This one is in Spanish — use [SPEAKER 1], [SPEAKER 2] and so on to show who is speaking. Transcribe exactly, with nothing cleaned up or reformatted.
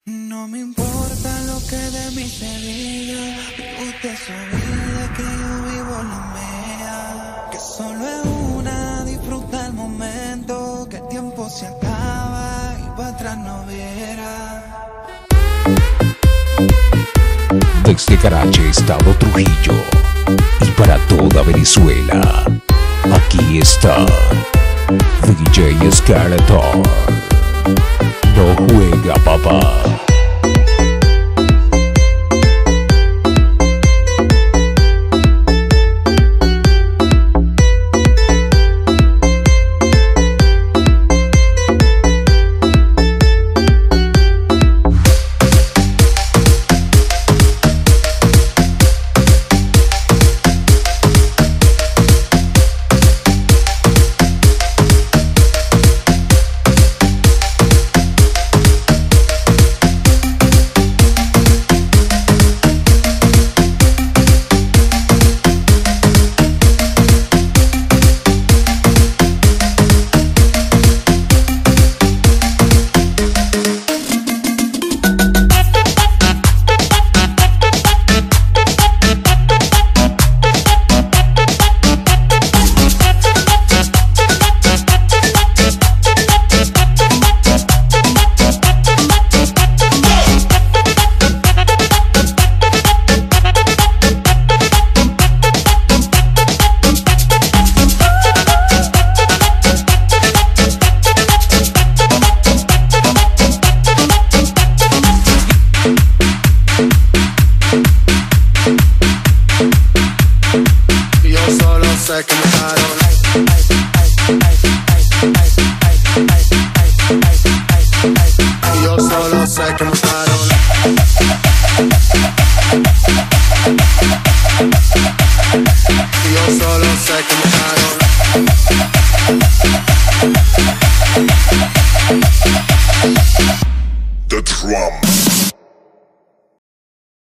[SPEAKER 1] No me importa lo que de mí se diga, vive usted su vida, que yo vivo la mía. Que solo es una, disfruta el momento, que el tiempo se acaba y para atrás no viera.
[SPEAKER 2] Desde Carache, Estado Trujillo, y para toda Venezuela, aquí está D J Skeletor. No juega, papá.
[SPEAKER 3] Yo solo sé que me paro.